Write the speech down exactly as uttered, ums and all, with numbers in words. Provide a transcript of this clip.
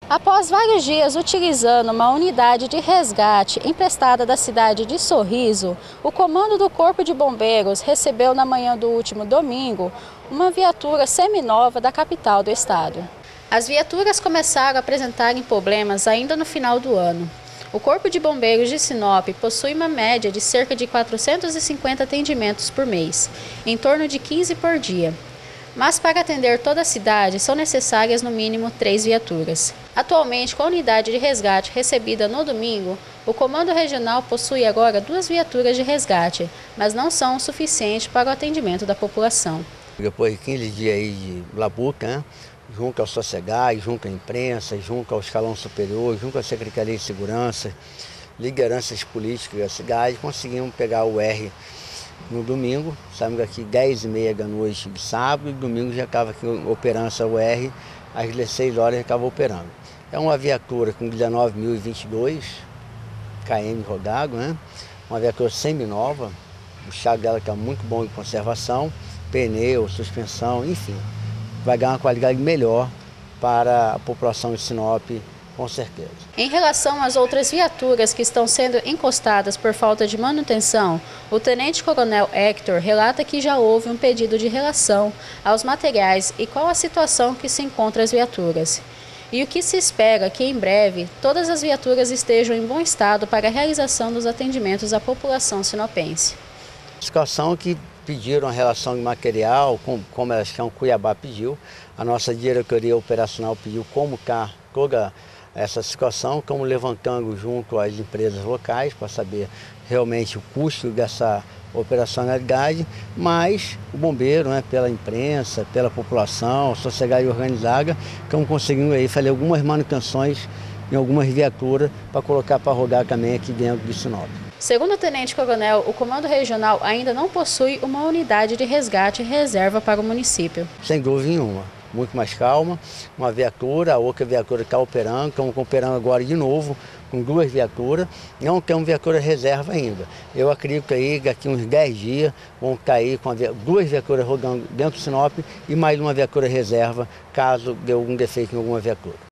Após vários dias utilizando uma unidade de resgate emprestada da cidade de Sorriso, o comando do Corpo de Bombeiros recebeu na manhã do último domingo uma viatura seminova da capital do estado. As viaturas começaram a apresentarem problemas ainda no final do ano. O Corpo de Bombeiros de Sinop possui uma média de cerca de quatrocentos e cinquenta atendimentos por mês, em torno de quinze por dia. Mas para atender toda a cidade são necessárias no mínimo três viaturas. Atualmente, com a unidade de resgate recebida no domingo, o Comando Regional possui agora duas viaturas de resgate, mas não são o suficiente para o atendimento da população. Depois de quinze dias aí de labuta, né, junto ao Sossegás, junto à imprensa, junto ao escalão superior, junto à Secretaria de Segurança, lideranças políticas da cidade, conseguimos pegar o R no domingo. Saímos aqui dez e meia da noite de sábado, e domingo já estava aqui operando essa U R, às dezesseis horas já estava operando. É uma viatura com dezenove mil e vinte e dois quilômetros rodado, né? Uma viatura semi-nova, o chave dela que é muito bom de conservação, pneu, suspensão, enfim. Vai dar uma qualidade melhor para a população de Sinop, com certeza. Em relação às outras viaturas que estão sendo encostadas por falta de manutenção, o Tenente-Coronel Hector relata que já houve um pedido de relação aos materiais e qual a situação que se encontra as viaturas. E o que se espera que em breve todas as viaturas estejam em bom estado para a realização dos atendimentos à população sinopense. A situação que pediram a relação de material, como elas estão, Cuiabá pediu, a nossa diretoria operacional pediu como está toda essa situação, estamos levantando junto às empresas locais para saber realmente o custo dessa operacionalidade, mas o bombeiro, né, pela imprensa, pela população, sociedade organizada, estamos conseguindo aí fazer algumas manutenções em algumas viaturas para colocar para rodar também aqui dentro de Sinop. Segundo o Tenente-Coronel, o Comando Regional ainda não possui uma unidade de resgate reserva para o município. Sem dúvida nenhuma. Muito mais calma, uma viatura, a outra viatura está operando, estamos operando agora de novo com duas viaturas, não temos viatura reserva ainda. Eu acredito que aí daqui uns dez dias vão estar aí com duas viaturas rodando dentro do Sinop e mais uma viatura reserva, caso dê algum defeito em alguma viatura.